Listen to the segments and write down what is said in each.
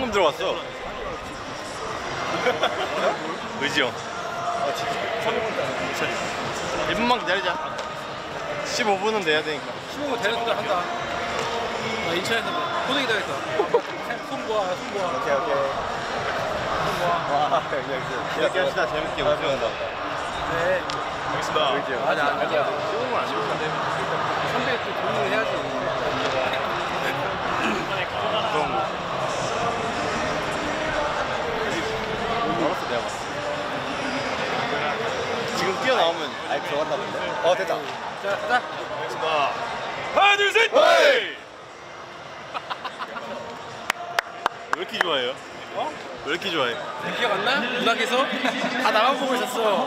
방금 들어왔어. 의지 형. 아 진짜. 1분만 기다리자. 15분은 돼야 되니까. 15분 되는 순간 한다. 나 인천에서 고등 기다렸어. 손보아. 오케이. 와, 이렇게 합시다. 재밌게 웃으면서. 네. 알겠습니다. 의지 형. 아니. 15분 안 쉬면 돼. 선배 또 도움을 해야지. 그런 거. 알았어, 내가 봤어. 지금 뛰어나오면 아예 들어갔다던데? 됐다. 자, 가자. 알겠습니다. 하나, 둘, 셋! 헤이! 왜 이렇게 좋아해요? 왜 이렇게 좋아해? 기억 안 나? 누나께서 다 나만 보고 있었어.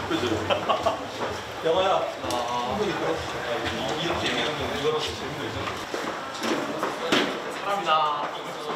영화야. 이렇게 얘기하면 이거로 재미가 있잖아. 사람이다.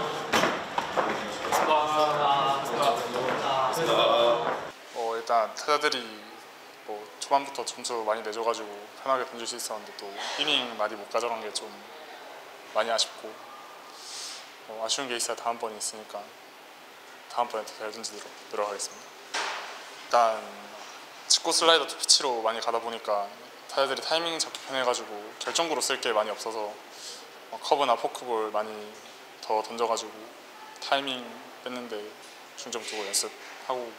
일단 타자들이 뭐 초반부터 점수 많이 내줘가지고 편하게 던질 수 있었는데 또 이닝 많이 못 가져간 게 좀 많이 아쉽고 아쉬운 게 있어야 다음번이 있으니까 다음번에 더 잘 던지도록 노력하겠습니다. 일단 직구 슬라이더 투 피치로 많이 가다 보니까 타자들이 타이밍 잡기 편해가지고 결정구로 쓸 게 많이 없어서 커브나 포크볼 많이 더 던져가지고 타이밍 뺐는데 중점 두고 연습하고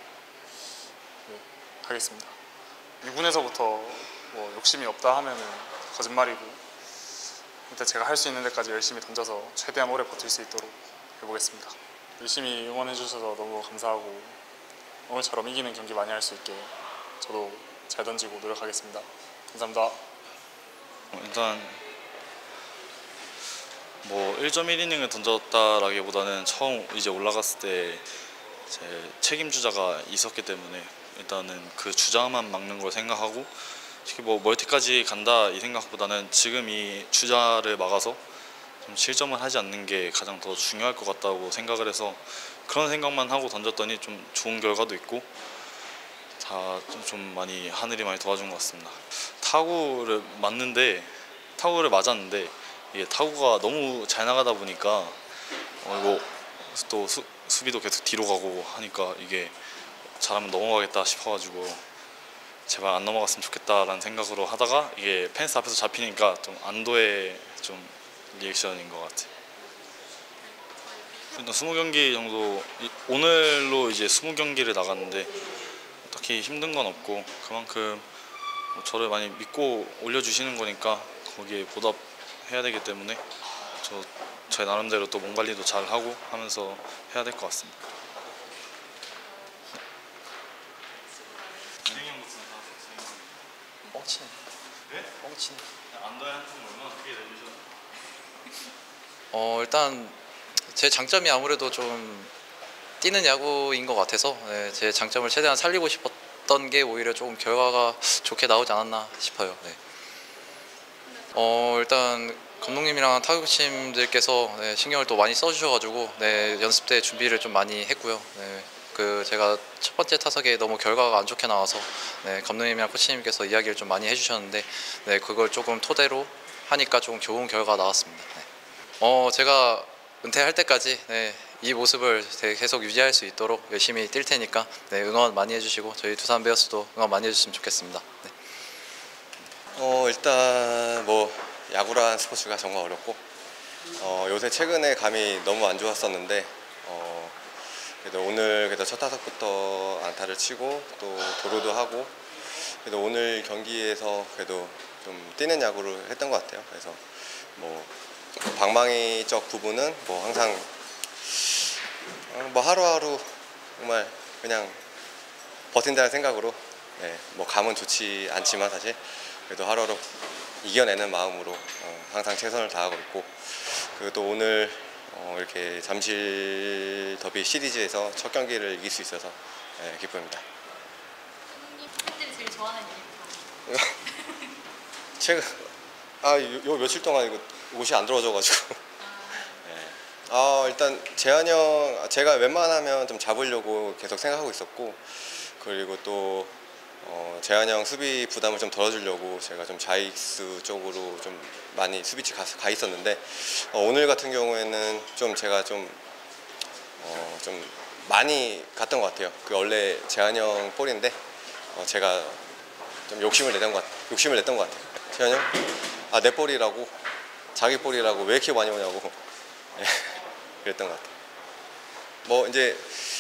하겠습니다. 2군에서부터 뭐 욕심이 없다 하면은 거짓말이고 일단 제가 할 수 있는 데까지 열심히 던져서 최대한 오래 버틸 수 있도록 해보겠습니다. 열심히 응원해 주셔서 너무 감사하고 오늘처럼 이기는 경기 많이 할 수 있게 저도 잘 던지고 노력하겠습니다. 감사합니다. 일단 뭐 1.1이닝을 던졌다라기보다는 처음 이제 올라갔을 때 제 책임 주자가 있었기 때문에 일단은 그 주자만 막는 걸 생각하고 특히 뭐 멀티까지 간다 이 생각보다는 지금 이 주자를 막아서 좀 실점을 하지 않는 게 가장 더 중요할 것 같다고 생각을 해서 그런 생각만 하고 던졌더니 좀 좋은 결과도 있고 다 좀 많이 하늘이 많이 도와준 것 같습니다. 타구를 맞았는데 이게 타구가 너무 잘 나가다 보니까 이거 또 수비도 계속 뒤로 가고 하니까 이게 잘하면 넘어가겠다 싶어가지고 제발 안 넘어갔으면 좋겠다라는 생각으로 하다가 이게 펜스 앞에서 잡히니까 좀 안도의 좀 리액션인 것 같아요. 일단 20경기 정도 오늘로 이제 20경기를 나갔는데 딱히 힘든 건 없고 그만큼 저를 많이 믿고 올려주시는 거니까 거기에 보답해야 되기 때문에 제 나름대로 또 몸 관리도 잘 하고 하면서 해야 될 것 같습니다. 뻥치네. 네? 뻥치네. 안도의 한숨 얼마나 크게 내주셨나요? 일단 제 장점이 아무래도 좀 뛰는 야구인 것 같아서 제 장점을 최대한 살리고 싶었던 게 오히려 조금 결과가 좋게 나오지 않았나 싶어요. 네. 일단 감독님이랑 타격팀들께서 신경을 또 많이 써주셔가지고 연습 때 준비를 좀 많이 했고요. 제가 첫 번째 타석에 너무 결과가 안 좋게 나와서 감독님이랑 코치님께서 이야기를 좀 많이 해주셨는데 그걸 조금 토대로 하니까 좀 좋은 결과가 나왔습니다. 제가 은퇴할 때까지 이 모습을 계속 유지할 수 있도록 열심히 뛸 테니까 응원 많이 해주시고 저희 두산 베어스도 응원 많이 해주시면 좋겠습니다. 일단 뭐 야구란 스포츠가 정말 어렵고 요새 최근에 감이 너무 안 좋았었는데 그래도 오늘 그래도 첫 타석부터 안타를 치고 또 도루도 하고 그래도 오늘 경기에서 그래도 좀 뛰는 야구를 했던 것 같아요. 그래서 뭐 방망이적 부분은 뭐 항상 뭐 하루하루 정말 그냥 버틴다는 생각으로 뭐 감은 좋지 않지만 사실 그래도 하루하루 이겨내는 마음으로 항상 최선을 다하고 있고 그리고 또 오늘 이렇게 잠실 더비 시리즈에서 첫 경기를 이길 수 있어서 기쁩니다. 팬들이 제일 좋아하는 유니폼. 최근 요 며칠 동안 이거 옷이 안 들어져가지고 일단 재한이 형 제가 웬만하면 좀 잡으려고 계속 생각하고 있었고 그리고 또 재한이 형 수비 부담을 좀 덜어주려고 제가 좀 좌익수 쪽으로 좀 많이 수비치 가 있었는데 오늘 같은 경우에는 좀 제가 좀 많이 갔던 것 같아요. 그 원래 재한이 형 볼인데 제가 좀 욕심을 냈던 것 같아요. 재한이 형, 내 볼이라고 자기 볼이라고 왜 이렇게 많이 오냐고 그랬던 것 같아요. 뭐 이제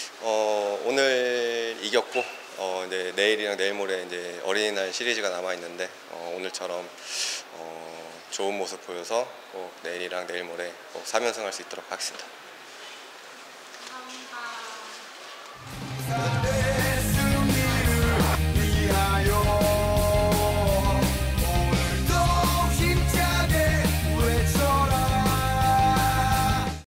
오늘 이겼고 이제 내일이랑 내일 모레 이제 어린이날 시리즈가 남아 있는데 오늘처럼 좋은 모습 보여서 꼭 내일이랑 내일 모레 꼭 3연승 할 수 있도록 하겠습니다. 감사합니다.